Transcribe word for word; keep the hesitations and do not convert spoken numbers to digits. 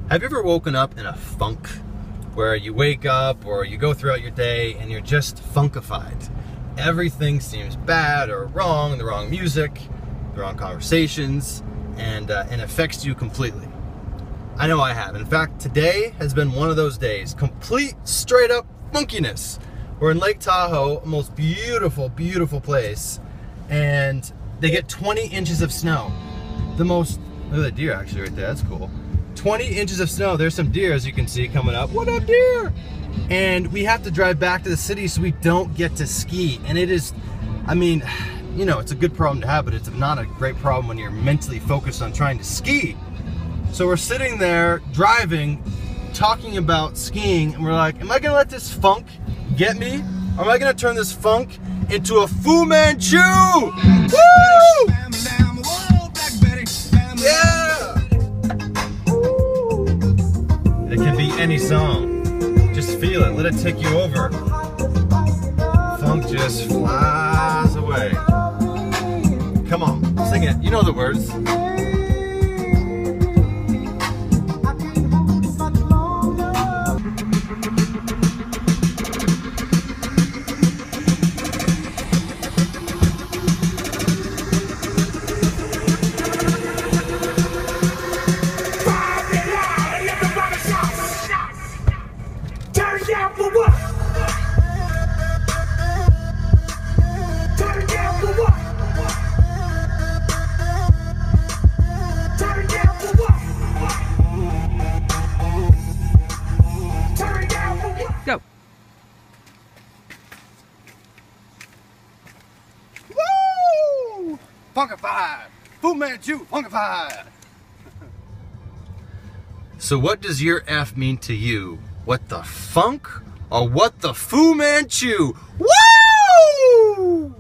Have you ever woken up in a funk where you wake up or you go throughout your day and you're just funkified? Everything seems bad or wrong, the wrong music, the wrong conversations, and, uh, and affects you completely. I know I have. In fact, today has been one of those days. Complete, straight up funkiness. We're in Lake Tahoe, a most beautiful, beautiful place, and they get twenty inches of snow. The most, look at that deer actually right there, that's cool. twenty inches of snow. There's some deer, as you can see, coming up. What up, deer? And we have to drive back to the city so we don't get to ski. And it is, I mean, you know, it's a good problem to have, but it's not a great problem when you're mentally focused on trying to ski. So we're sitting there driving, talking about skiing, and we're like, am I gonna let this funk get me? Or am I gonna turn this funk into a Fu Manchu? Woo! Yeah! It can be any song. Just feel it, let it take you over. Funk just flies away. Come on, sing it, you know the words. Go. Woo! Funkified! Fu Manchu, funkified! So what does your F mean to you? What the funk or what the Fu Manchu? Woo!